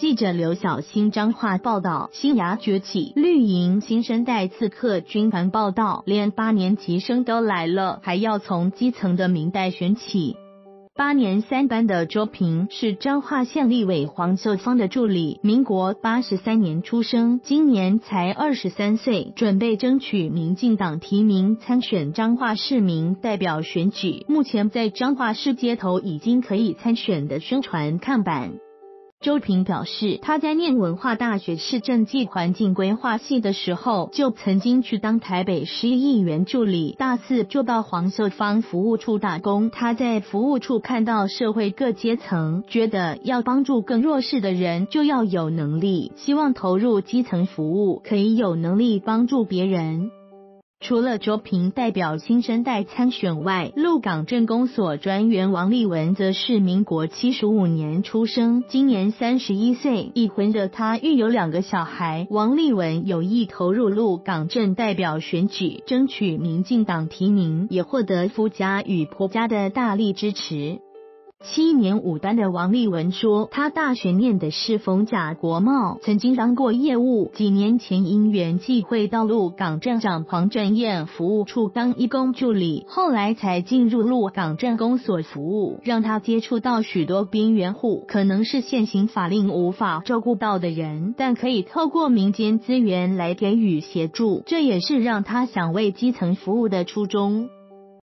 记者刘晓欣彰化报道，新芽崛起，绿营新生代刺客军团报道，连8年级生都来了，还要从基层的民代选起。8年3班的周平是彰化县立委黄秀芳的助理，民国83年出生，今年才23岁，准备争取民进党提名参选彰化市民代表选举。目前在彰化市街头已经可以参选的宣传看板。周平表示，他在念文化大学市政暨环境规划系的时候，就曾经去当台北市议员助理，大4就到黄秀芳服务处打工。他在服务处看到社会各阶层，觉得要帮助更弱势的人，就要有能力，希望投入基层服务，可以有能力帮助别人。除了周平代表新生代参选外，鹿港镇公所专员王立文则是民国75年出生，今年31岁，已婚的他育有2个小孩。王立文有意投入鹿港镇代表选举，争取民进党提名，也获得夫家与婆家的大力支持。7年5班的王立文说，他大学念的是逢甲国贸，曾经当过业务，几年前因缘际会到鹿港镇长黄正彦服务处当义工助理，后来才进入鹿港镇公所服务，让他接触到许多边缘户，可能是现行法令无法照顾到的人，但可以透过民间资源来给予协助，这也是让他想为基层服务的初衷。